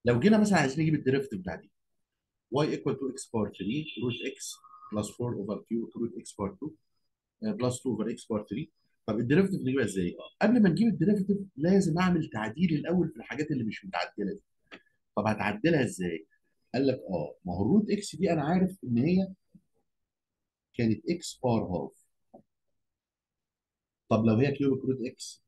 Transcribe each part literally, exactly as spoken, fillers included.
لو جينا مثلا عايزين نجيب الديريفيتيف بتاع دي y equal to x باور ثري روت x بلس فور اوفر كيو روت x باور تو بلس تو اوفر x باور ثري. طب الديريفيتيف نجيبها ازاي؟ اه قبل ما نجيب الديريفيتيف لازم اعمل تعديل الاول في الحاجات اللي مش متعدله دي. طب هتعدلها ازاي؟ قال لك اه ما هو الروت اكس دي انا عارف ان هي كانت اكس باور هاف. طب لو هي كيوبيك روت اكس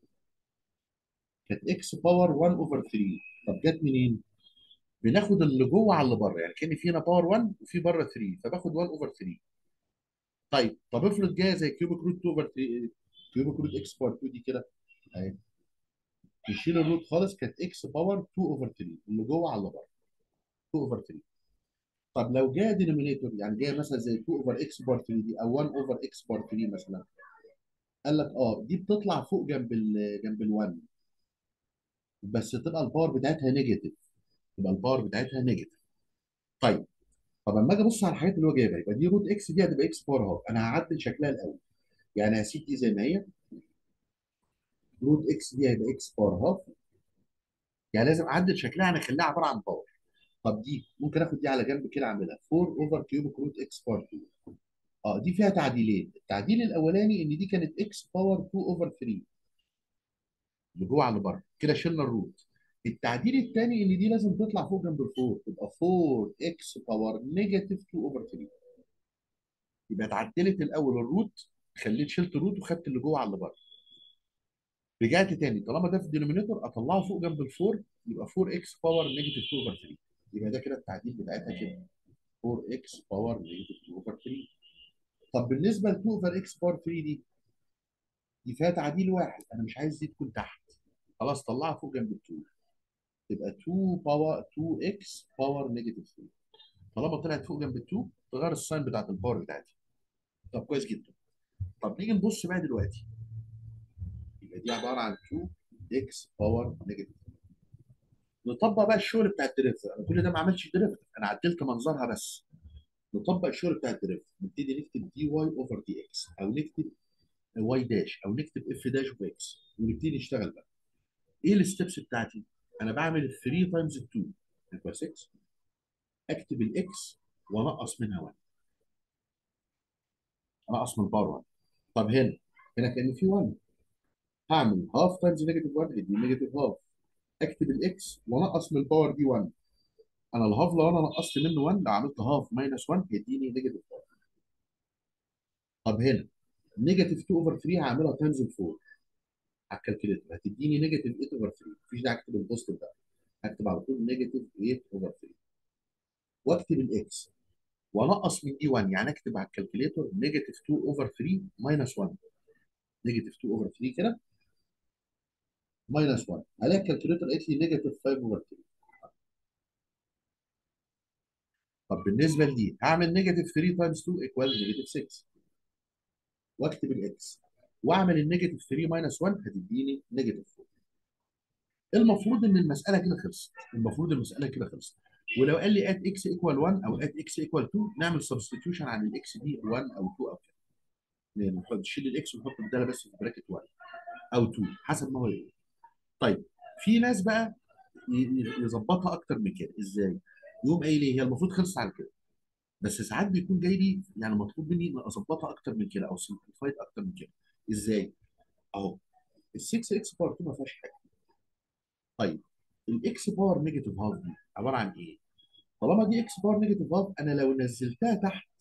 كانت اكس باور واحد اوفر ثري. طب جت منين؟ بناخد اللي جوه على اللي بره، يعني كان في هنا باور واحد وفي بره ثري فباخد واحد اوفر ثري. طيب طب افرض جايه زي كيوبيك روت اتنين اوفر ثري، كيوبيك روت اكس باور اتنين دي كده اهي، نشيل الروت خالص كانت اكس باور اتنين اوفر ثري اللي جوه على اللي بره اتنين اوفر ثري. طب لو جايه دينومينيتور يعني جايه مثلا زي اتنين اوفر اكس باور ثري دي او واحد اوفر اكس باور ثري مثلا، قال لك اه دي بتطلع فوق جنب ال جنب ال1 بس تبقى الباور بتاعتها نيجاتيف، يبقى الباور بتاعتها نيجاتيف. طيب طب اما اجي ابص على الحاجات اللي هو جايبها يبقى دي روت اكس دي هتبقى اكس باور هاف. انا هعدل شكلها الاول، يعني هسيب دي زي ما هي، روت اكس دي هيبقى اكس باور هاف، يعني لازم اعدل شكلها انا اخليها عباره عن باور. طب دي ممكن اخد دي على جنب كده اعملها اربعة اوفر كيوبيك روت اكس باور اتنين. اه دي فيها تعديلين، التعديل الاولاني ان دي كانت اكس باور اتنين اوفر ثري اللي جوه على اللي بره كده شلنا الروت. التعديل الثاني ان دي لازم تطلع فوق جنب الفور تبقى اربعة اكس باور نيجاتيف اتنين اوفر ثري. يبقى اتعدلت الاول الروت، خليت شلت الروت وخدت اللي جوه على اللي بره. رجعت تاني طالما ده في الدينومينيتور اطلعه فوق جنب الفور يبقى اربعة اكس باور نيجاتيف اتنين اوفر ثري. يبقى ده كده التعديل بتاعتها كده اربعة اكس باور نيجاتيف اتنين اوفر ثري. طب بالنسبه ل اتنين اوفر اكس باور ثري دي دي فيها تعديل واحد، انا مش عايز دي تكون تحت، خلاص طلعها فوق جنب ال اتنين تبقى اتنين باور اتنين اكس باور نيجاتيف ثري. طالما طلعت فوق جنب ال اتنين تغير الساين بتاعت الباور بتاعتي. طب كويس جدا. طب نيجي نبص بقى دلوقتي، يبقى دي عباره عن اتنين اكس باور نيجاتيف. نطبق بقى الشغل بتاع الديريفيتيف، انا كل ده ما عملتش ديريفيتيف انا عدلت منظرها بس. نطبق الشغل بتاع الديريفيتيف، نبتدي نكتب دي واي اوفر دي اكس او نكتب واي داش او نكتب اف داش اوف اكس ونبتدي نشتغل بقى. ايه الستبس بتاعتي؟ انا بعمل ثري تايمز اتنين يبقى ستة، اكتب الاكس وانقص منها واحد، انقص من الباور واحد. طب هنا هنا كان في واحد، هعمل هاف تايمز نيجاتيف واحد دي نيجاتيف هاف، اكتب الاكس وانقص من الباور دي واحد. انا الهاف لو انا نقصت منه واحد لو عملت هاف ماينس واحد هيديني نيجاتيف واحد. طب هنا نيجاتيف اتنين اوفر ثري هعملها تايمز اربعة على الكالكوليتر هتديني نيجاتيف تمانية اوفر ثري. مفيش داعي اكتب البوزيتيف ده، هكتب على طول نيجاتيف تمانية اوفر ثري واكتب الاكس وانقص من دي واحد، يعني اكتب على الكالكوليتر نيجاتيف اتنين اوفر ثري ماينس واحد. نيجاتيف اتنين اوفر ثري كده ماينس واحد، الاقي الكالكوليتر قالت لي نيجاتيف خمسة اوفر ثري. طب بالنسبه لدي هعمل نيجاتيف تلاتة تايمز اتنين ايكوال نيجاتيف ستة واكتب الاكس واعمل النيجاتيف تلاتة ماينس واحد هتديني نيجاتيف اربعة. المفروض ان المساله كده خلصت، المفروض المساله كده خلصت. ولو قال لي ات اكس ايكوال واحد او ات اكس ايكوال اتنين نعمل سبستيتيوشن عن الاكس دي واحد او اتنين او كده، يعني نحط نشيل الاكس ونحط بداله بس في براكت واحد او اتنين حسب ما هو يقول. طيب في ناس بقى ي- ي- يظبطها اكتر من كده ازاي؟ يقوم قايل ايه هي المفروض خلصت على كده، بس ساعات بيكون جاي لي يعني مطلوب مني ان اظبطها اكتر من كده او سمبليفايد اكتر من كده. ازاي؟ اهو ال ستة اكس باور اتنين ما فيهاش حاجه. طيب الاكس باور نيجاتيف هاف دي عباره عن ايه؟ طالما دي اكس باور نيجاتيف هاف انا لو نزلتها تحت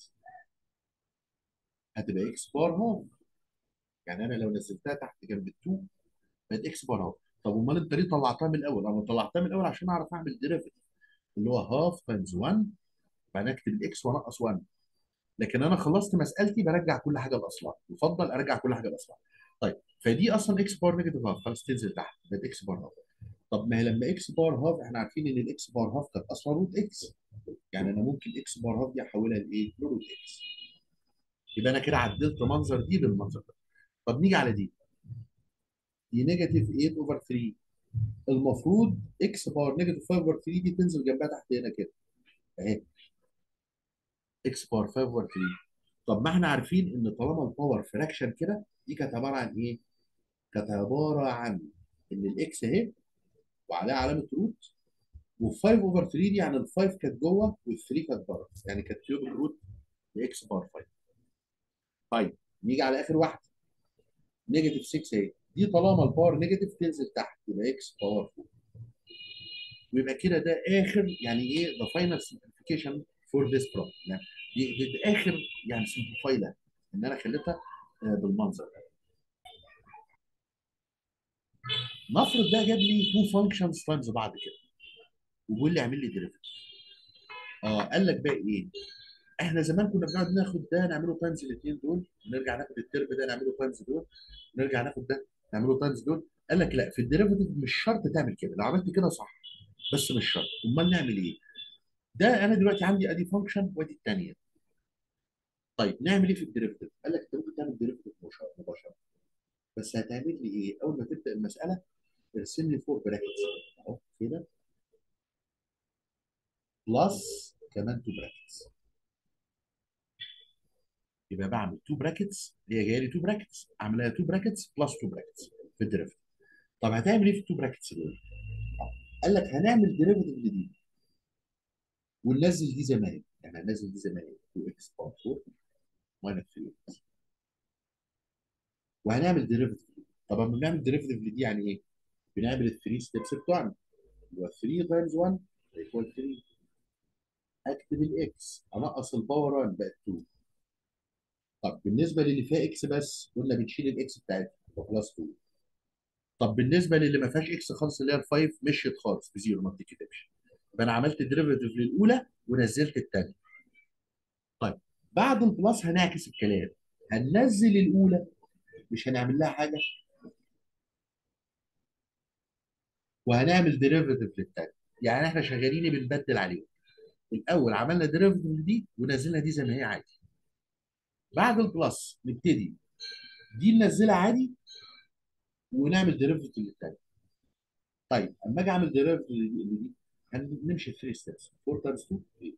هتبقى اكس باور هاف، يعني انا لو نزلتها تحت جنب اتنين بقت اكس باور هاف. طب امال انت ليه طلعتها من الاول؟ انا طلعتها من الاول عشان اعرف اعمل ديريفيتيف اللي هو هاف تايمز واحد بعدين اكتب الاكس وانقص واحد. لكن انا خلصت مسالتي برجع كل حاجه لاصلها، يفضل ارجع كل حاجه لاصلها. طيب فدي اصلا اكس باور نيجاتيف هاف خلاص تنزل تحت بقت اكس باور هاف. طب ما هي لما اكس باور هاف احنا عارفين ان الاكس باور هاف كانت اصلا روت اكس، يعني انا ممكن اكس باور هاف دي احولها لايه؟ لروت اكس. يبقى انا كده عدلت منظر دي بالمنظر ده. طب نيجي على دي، دي نيجاتيف تمانية اوفر ثري، المفروض اكس باور نيجاتيف خمسة اوفر ثري دي تنزل جنبها تحت هنا كده اهي، اكس باور خمسة اوفر ثري. طب ما احنا عارفين ان طالما الباور فراكشن كده دي كانت عباره عن ايه؟ كانت عباره عن ان الاكس اهي وعليها علامه روت و5 اوفر ثري دي يعني ال خمسة كانت جوه وال ثري كانت بره، يعني كانت كيوبيك روت لاكس باور خمسة. طيب نيجي على اخر واحده، نيجاتيف ستة اهي، دي طالما الباور نيجاتيف تنزل تحت يبقى اكس باور اربعة. ويبقى كده ده اخر يعني ايه ذا فاينل سمبليفيكيشن فور ذيس بروبلم، يعني دي, دي, دي اخر يعني سمبليفاي لها ان انا خليتها آه، بالمنظر ده. نفرض ده جاب لي تو فانكشنز تايمز بعض كده وبيقول لي اعمل لي ديريفيتيف. اه قال لك بقى ايه، احنا زمان كنا بنقعد ناخد ده نعمله تايمز الاثنين دول، ونرجع ناخد الترم ده نعمله تايمز دول، نرجع ناخد ده نعمله تايمز دول. قال لك لا، في الديريفيتيف مش شرط تعمل كده، لو عملت كده صح بس مش شرط. امال نعمل ايه؟ ده انا دلوقتي عندي ادي فانكشن وادي الثانيه. طيب نعمل ايه في الديريفيتيف؟ قال لك انت ممكن تعمل ديريفيتيف مباشره، بس هتعمل لي ايه؟ اول ما تبدا المساله ارسم لي فوق براكتس اهو كده، بلس كمان تو براكتس. يبقى بعمل تو براكتس، هي جايه لي تو براكتس، اعملها تو براكتس بلس تو براكتس في الديريفيتيف. طب هتعمل ايه في التو براكتس دول؟ قال لك هنعمل ديريفيتيف جديد وننزل دي زي ما هي، يعني هننزل دي زي ما هي تو اكس باور اربعة ماينس ثري اكس، وهنعمل ديريفيتيف. طب لما بنعمل ديريفيتيف دي يعني ايه؟ بنعمل الثري ستيبس بتوعنا، اللي هو ثري تايمز واحد ايكوال ثري، اكتب الاكس انقص الباور واحد بقت اتنين. طب بالنسبه للي فيها اكس بس قلنا بنشيل الاكس بتاعتها بلس اتنين. طب بالنسبه للي ما فيهاش اكس خالص اللي هي ال خمسة مشيت خالص بزيرو ما بتتكتبش، يبقى انا عملت ديريفيتيف للاولى ونزلت الثانيه. طيب بعد البلس هنعكس الكلام، هننزل الاولى مش هنعمل لها حاجه، وهنعمل ديريفيتيف للثانيه. يعني احنا شغالين بنبدل عليهم، الاول عملنا ديريفيتيف دي ونزلنا دي زي ما هي عادي، بعد البلس نبتدي دي ننزلها عادي ونعمل ديريفيتيف للثانيه. طيب اما اجي اعمل ديريفيتيف دي هنمشي ثري ستيبس، اربعة تايمز اتنين ثمانية،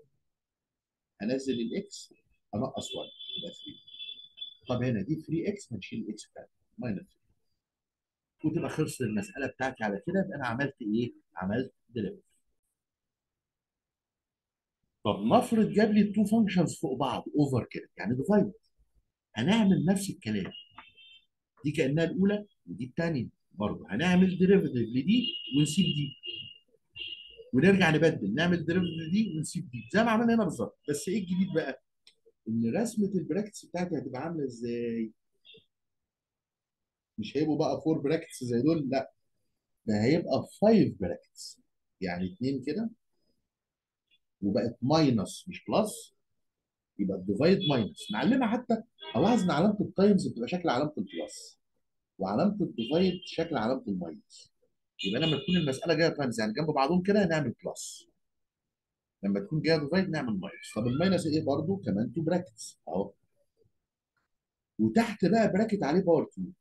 هنزل الاكس انقص واحد يبقى ثري. طب هنا دي ثري اكس هنشيل الاكس بتاعتي ماينس ثري، وتبقى خلصت المساله بتاعتي على كده. يبقى انا عملت ايه؟ عملت ديليفري. طب نفرض جاب لي التو فانكشنز فوق بعض اوفر كده يعني ديفايد، هنعمل نفس الكلام، دي كانها الاولى ودي الثانيه، برضه هنعمل ديريفيتيف لدي ونسيب دي، ونرجع نبدل نعمل ديريفيتيف دي ونسيب دي زي ما عملنا هنا بالظبط. بس ايه الجديد بقى؟ ان رسمه البراكتس بتاعتي هتبقى عامله ازاي؟ مش هيبقوا بقى فور براكتس زي دول، لا، ده هيبقى خمسة براكتس، يعني اتنين كده وبقت ماينس مش بلس، يبقى الديفايد ماينس نعلمها حتى. الاحظ ان علامه التايمز بتبقى شكل علامه البلس، وعلامه الديفايد شكل علامه الماينس. يبقى لما تكون المساله جايه تايمز يعني جنب بعضهم كده نعمل بلس، لما تكون جايه ديفايد نعمل ماينس. طب الماينس ايه؟ برضه كمان تو براكتس اهو، وتحت بقى براكت عليه باور اتنين،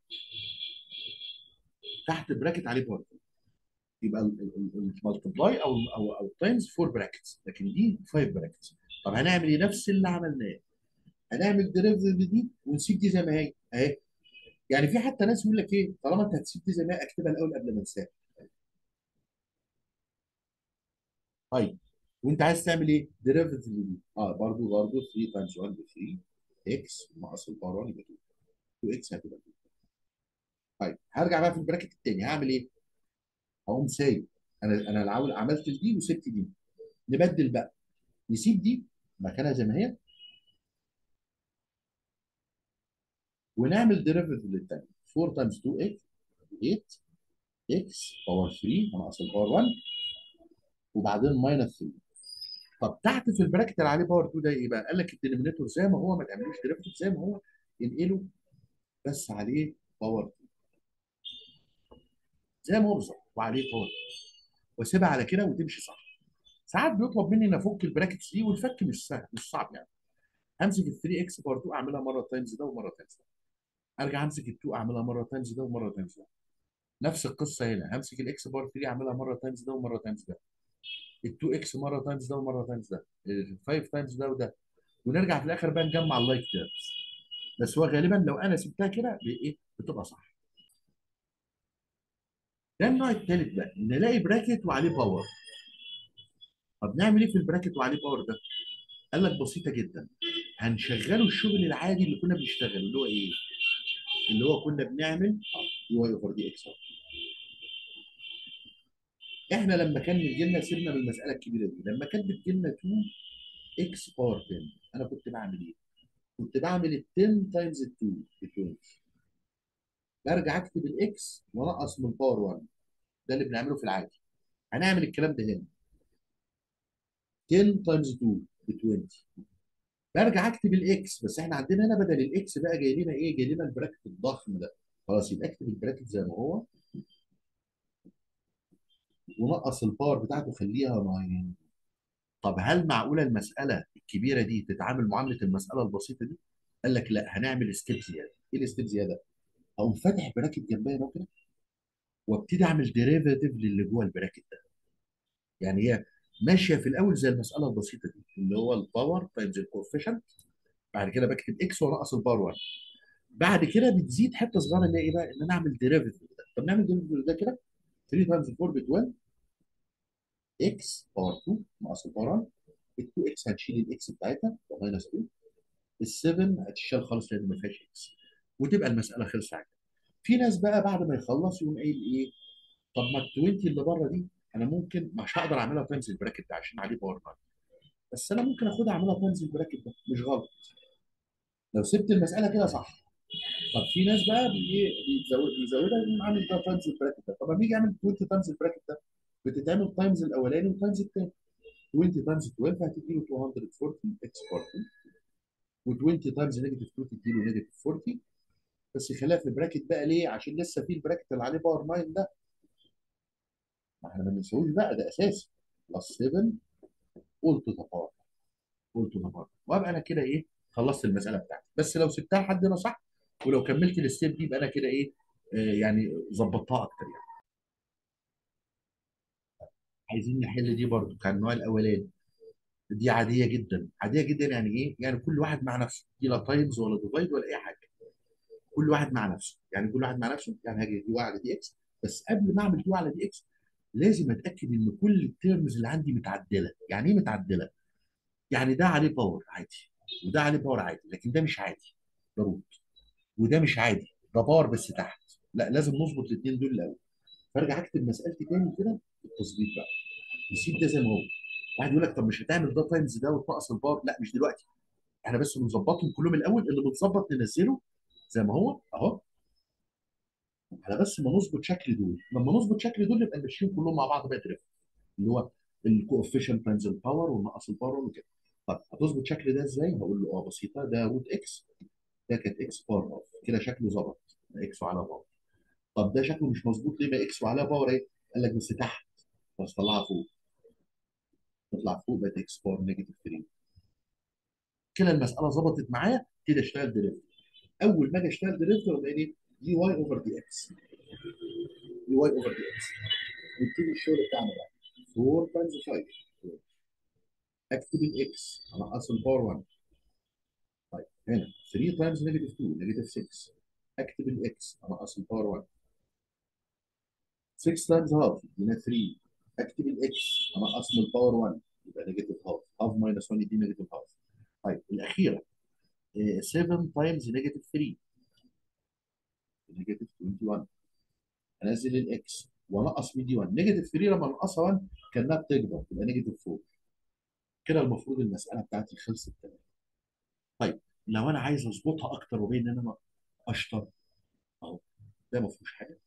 تحت براكت عليه باور اتنين، يبقى المالتبلاي او او او تايمز فور براكتس، لكن دي خمسة براكتس. طب هنعمل ايه؟ نفس اللي عملناه، هنعمل ديريفيتيف دي ونسيب دي زي ما هي اهي. يعني في حتى ناس يقول لك ايه، طالما انت هتسيب دي زي ما هي اكتبها الاول قبل ما انساها. طيب وانت عايز تعمل ايه؟ ديريفيتيف دي اه برضه برضه ثري تايمز واحد ب ثري اكس ناقص الباور واحد يبقى اتنين، تو اكس هتبقى اتنين. طيب هرجع بقى في البراكت الثاني هعمل ايه؟ هقوم سايب، انا انا العول عملت دي وسبت دي، نبدل بقى، نسيب دي مكانها زي ما هي ونعمل ديريفيتيف للثاني، اربعة تايمز اتنين اكس تمانية اكس باور ثري ناقص الباور واحد وبعدين ماينس ثري. طب تحت في البراكت اللي عليه باور اتنين ده ايه بقى؟ قال لك الدينومينيتور زي ما هو، ما تعملوش ديريفيتيف زي ما هو، انقله بس عليه باور اتنين زي ما هو بالظبط وعليه باور، واسيبها على كده وتمشي صح. ساعات بيطلب مني ان افك البراكتس دي، والفك مش سهل مش صعب يعني. همسك ال ثري اكس باور اتنين اعملها مره تايمز ده ومره تايمز ده، ارجع امسك ال اتنين اعملها مره تايمز ده ومره تايمز ده. نفس القصه هنا، همسك الاكس باور ثري اعملها مره تايمز ده ومره تايمز ده، ال اتنين اكس مره تايمز ده ومره تايمز ده، ال خمسة تايمز ده وده، ونرجع في الاخر بقى نجمع اللايك تيرمز. بس هو غالبا لو انا سبتها كده بايه بتبقى صح. ده النوع الثالث بقى، ان الاقي براكت وعليه باور. طب نعمل ايه في البراكت وعليه باور ده؟ قال لك بسيطه جدا، هنشغله الشغل العادي اللي كنا بنشتغله، اللي هو ايه؟ اللي هو كنا بنعمل يو اي اوفر دي اكس. احنا لما كان بيجي لنا، سيبنا من المساله الكبيره دي، لما كانت بتجي لنا اتنين اكس باور عشرة، انا كنت بعمل ايه؟ كنت بعمل ال عشرة تايمز اتنين ب عشرين، برجع اكتب الاكس وانقص من باور واحد. ده اللي بنعمله في العادي. هنعمل الكلام ده هنا، عشرة تايمز اتنين ب عشرين، برجع اكتب الاكس، بس احنا عندنا هنا بدل الاكس بقى جاي لنا ايه؟ جاي لنا البراكت الضخم ده. خلاص، يبقى اكتب البراكت زي ما هو، ونقص الباور بتاعته خليها تسعة. طب هل معقوله المساله الكبيره دي تتعامل معامله المساله البسيطه دي؟ قال لك لا، هنعمل ستيب زياده. ايه الستيب زياده؟ اقوم فاتح براكت جنبها هنا كده، وابتدي اعمل ديريفاتيف للي جوه البراكت ده. يعني هي ماشيه في الاول زي المساله البسيطه دي، اللي هو الباور تايمز الكوفيشنت، بعد كده بكتب اكس وانقص الباور واحد. بعد كده بتزيد حته صغيره اللي هي ايه بقى؟ ان انا اعمل ديريفاتيف ده. طب نعمل ديريفاتيف ده كده، تلاتة تايمز اربعة ب اتناشر، اكس باور اتنين ناقص الباور واحد. ال اتنين اكس هتشيل الاكس بتاعتها ماينس اتنين، ال سبعة هتشال خالص لان ما فيهاش اكس، وتبقى المساله خلصت على كده. في ناس بقى بعد ما يخلص يقوم قايل ايه؟ طب ما ال عشرين اللي بره دي انا ممكن مش هقدر اعملها تايمز البراكت ده عشان عليه باور واحد، بس انا ممكن اخدها اعملها تايمز البراكت ده، مش غلط لو سبت المساله كده، صح. طب في ناس بقى بي- بيزود بيزودها يقوم عامل ده تايمز البراكت ده. طب لما يجي يعمل عشرين تايمز البراكت ده، بتتعمل تايمز الاولاني وتايمز الثاني. عشرين تايمز اتناشر هتدي له ميتين واربعين اكس بار اتنين، و20 تايمز نيجاتيف اتنين تدي له نيجاتيف اربعين. بس خليها في البراكت بقى ليه؟ عشان لسه في البراكت اللي عليه باور تسعة ده، ما احنا ما بنسويش بقى، ده اساسي. بلس سبعة قلت ذا باور، قلت ذا باور، وابقى انا كده ايه؟ خلصت المساله بتاعتي. بس لو سبتها لحد هنا صح، ولو كملت الستيب دي يبقى انا كده ايه؟ آه يعني ظبطتها اكتر يعني. عايزين نحل دي برضو، كان النوع الاولاني. دي عاديه جدا، عاديه جدا. يعني ايه؟ يعني كل واحد مع نفسه، دي لا تايمز ولا ديفايد ولا اي حاجه. كل واحد مع نفسه، يعني كل واحد مع نفسه. يعني هاجي دي على دي اكس، بس قبل ما اعمل دي على دي اكس لازم اتاكد ان كل التيرمز اللي عندي متعدله. يعني ايه متعدله؟ يعني ده عليه باور عادي، وده عليه باور عادي، لكن ده مش عادي، ده روت. وده مش عادي، ده باور بس تحت. لا، لازم نظبط الاثنين دول الاول. فارجع اكتب مسالتي تاني كده بالتظبيط بقى، نسيب ده زي ما هو. واحد يقول لك طب مش هتعمل ده تايمز ده وتنقص الباور؟ لا، مش دلوقتي. احنا بس بنظبطهم كلهم الاول، اللي متظبط ننزله زي ما هو اهو، على بس ما نظبط شكل دول. لما نظبط شكل دول نبقى ماشيين كلهم مع بعض بقى دريفت، اللي هو الكوفيشنت تايمز الباور والنقص الباور وكده. طب هتظبط شكل ده ازاي؟ هقول له اه بسيطه، ده روت اكس، ده كانت اكس باور اوف، كده شكله ظبط، ده اكس وعلى باور. طب ده شكله مش مظبوط ليه؟ ما اكس وعلى باور ايه؟ قال لك بس تحت، بس طلعها فوق، تطلع فوق بقت اكس باور نيجاتيف تلاتة. كده المساله ظبطت معايا، كده اشتغل دريفت. اول ما اجي اشتغل دريفت اقوم قايل ايه؟ دي واي اوفر دي اكس، دي واي اوفر دي اكس. نبتدي الشغل بتاعنا بقى. اربعة تايمز خمسة، اكتب الاكس انقص الباور واحد. طيب هنا تلاتة تايمز نيجاتيف اتنين، نيجاتيف ستة، اكتب الاكس انقص الباور واحد. ستة تايمز هاف يدينا تلاتة، اكتب الاكس انقص من الباور واحد، يبقى نيجاتيف هاف. هاف ماينس واحد يدينا نيجاتيف هاف. طيب الاخيره، آه، سبعة تايمز نيجاتيف تلاتة، نيجاتيف واحد وعشرين. انزل الاكس وانقص من دي واحد. نيجاتيف تلاتة لما انقصها واحد كانها بتكبر تبقى نيجاتيف اربعة. كده المفروض المساله بتاعتي خلصت تمام. طيب لو انا عايز اظبطها اكتر وبين ان انا اشطر، اهو ده ما فيهوش حاجه،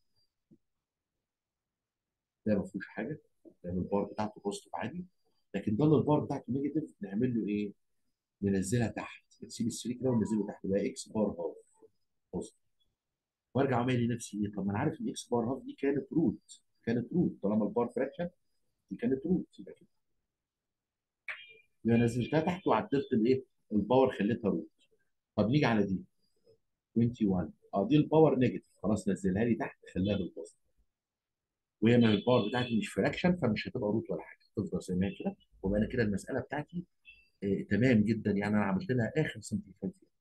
ده ما فيهوش حاجه، لان البار بتاعته بوزيتيف عادي. لكن ده اللي البار بتاعته نيجاتيف، نعمل له ايه؟ ننزلها تحت، نسيب الثلاثة كده وننزله تحت بقى اكس بار هاف بوزيتيف. وارجع اعمل لنفسي ايه؟ طب ما انا عارف ان اكس بار هاف دي كانت روت، كانت روت طالما البار فراكشن، دي كانت روت، يبقى كده. يبقى نزلتها تحت وعدلت الايه؟ الباور خليتها روت. طب نيجي على دي واحد وعشرين، اه دي الباور نيجاتيف، خلاص نزلها لي تحت خليها بالبوزيتيف. وهي من الباور بتاعتي مش فراكشن، فمش هتبقى روت ولا حاجه، تفضل زي ما هي كده. وبقى انا كده المساله بتاعتي آه تمام جدا. يعني انا عملت لها اخر سمبليفاي.